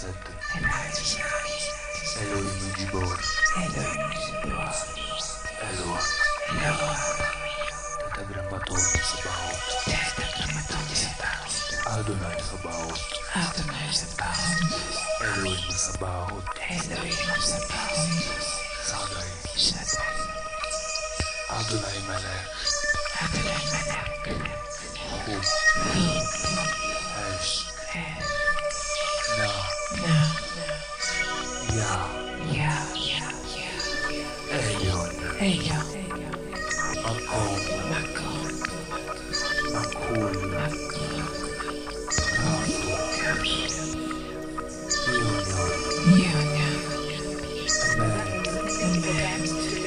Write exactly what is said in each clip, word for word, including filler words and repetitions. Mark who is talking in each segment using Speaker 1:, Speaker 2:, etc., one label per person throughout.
Speaker 1: שאת
Speaker 2: אלוהים
Speaker 1: אלוהים גיבור
Speaker 2: אלוהים גיבור
Speaker 1: אלוה
Speaker 2: אלוה
Speaker 1: תתגרמתון סבאות
Speaker 2: תתגרמתון סבאות
Speaker 1: אדוני סבאות
Speaker 2: אדוני סבאות
Speaker 1: אלוהים סבאות
Speaker 2: אלוהים סבאות
Speaker 1: שדי
Speaker 2: שדי
Speaker 1: אדוני מלך
Speaker 2: אדוני מלך
Speaker 1: הוא
Speaker 2: הוא
Speaker 1: אש
Speaker 2: אש
Speaker 1: נא
Speaker 2: נא
Speaker 1: יא
Speaker 2: יא
Speaker 1: עליון
Speaker 2: עליון
Speaker 1: מקום
Speaker 2: מקום
Speaker 1: מקול
Speaker 2: מקום
Speaker 1: עליון
Speaker 2: יוניון
Speaker 1: אמת
Speaker 2: אמת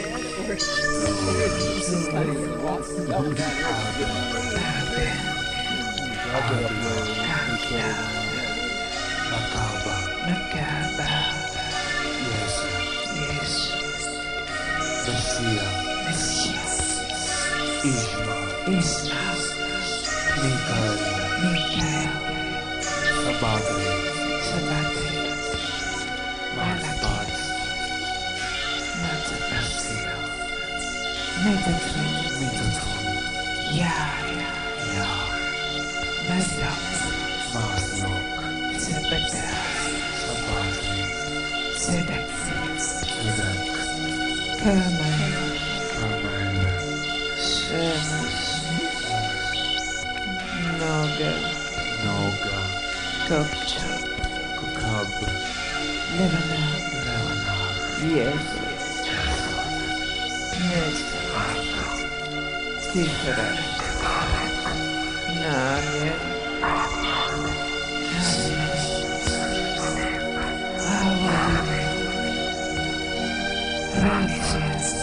Speaker 1: מקבה
Speaker 2: מקבה
Speaker 1: יסו
Speaker 2: ישו
Speaker 1: מסיע
Speaker 2: מסיע
Speaker 1: ישמע
Speaker 2: ישמע
Speaker 1: מיכאל
Speaker 2: מיכאל
Speaker 1: סבתרי
Speaker 2: סבתי
Speaker 1: מצפת
Speaker 2: מצפסיע מטאטרון
Speaker 1: מיטטון
Speaker 2: יא
Speaker 1: יא
Speaker 2: מזוק
Speaker 1: מאזלוק
Speaker 2: סבתה
Speaker 1: סבתרי
Speaker 2: צדק
Speaker 1: צדק
Speaker 2: כרמל
Speaker 1: כרמל
Speaker 2: שמש נוגה
Speaker 1: נוגה
Speaker 2: קופצ'וק
Speaker 1: כוכב
Speaker 2: לבנה
Speaker 1: לבנה
Speaker 2: יסו נסר תפארת נעמיה Radzia